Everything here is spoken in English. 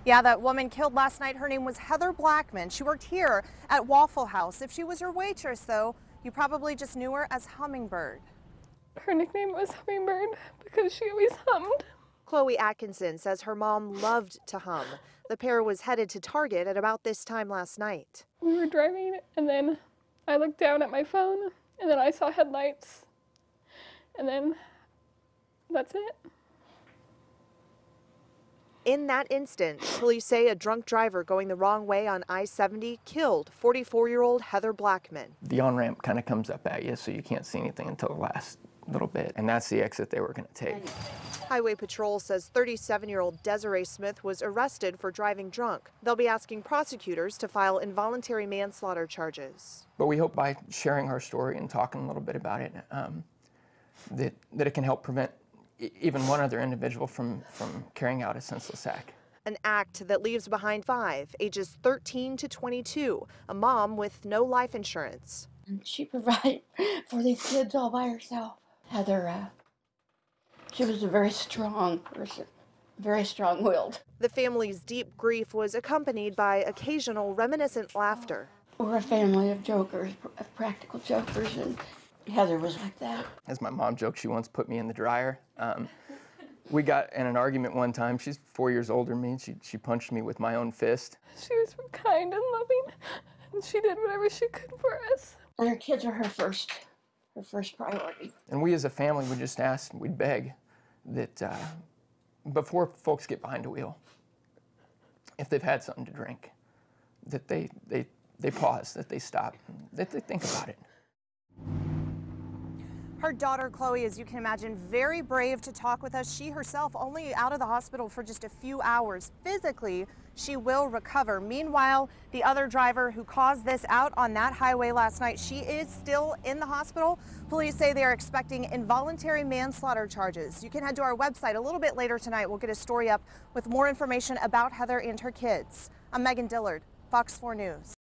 Yeah, that woman killed last night, her name was Heather Blackman. She worked here at Waffle House. If she was your waitress, though, you probably just knew her as Hummingbird. Her nickname was Hummingbird because she always hummed. Chloe Atkinson says her mom loved to hum. The pair was headed to Target at about this time last night. We were driving, and then I looked down at my phone, and then I saw headlights, and then that's it. In that instant, police say a drunk driver going the wrong way on I-70 killed 44-year-old Heather Blackman. The on-ramp kind of comes up at you, so you can't see anything until the last little bit, and that's the exit they were going to take. Highway Patrol says 37-year-old Desiree Smith was arrested for driving drunk. They'll be asking prosecutors to file involuntary manslaughter charges. But we hope by sharing our story and talking a little bit about it, that it can help prevent even one other individual from carrying out a senseless act. An act that leaves behind 5, ages 13 to 22, a mom with no life insurance. And she provided for these kids all by herself. Heather, she was a very strong person, very strong-willed. The family's deep grief was accompanied by occasional reminiscent laughter. We're a family of jokers, of practical jokers, and Heather was like that. As my mom joked, she once put me in the dryer. We got in an argument one time. She's 4 years older than me. She punched me with my own fist. She was kind and loving, and she did whatever she could for us. And her kids are her first priority. And we as a family would just ask, we'd beg that before folks get behind the wheel, if they've had something to drink, that they pause, that they stop, that they think about it. Her daughter, Chloe, as you can imagine, very brave to talk with us. She herself only out of the hospital for just a few hours. Physically, she will recover. Meanwhile, the other driver who caused this out on that highway last night, she is still in the hospital. Police say they are expecting involuntary manslaughter charges. You can head to our website a little bit later tonight. We'll get a story up with more information about Heather and her kids. I'm Megan Dillard, Fox 4 News.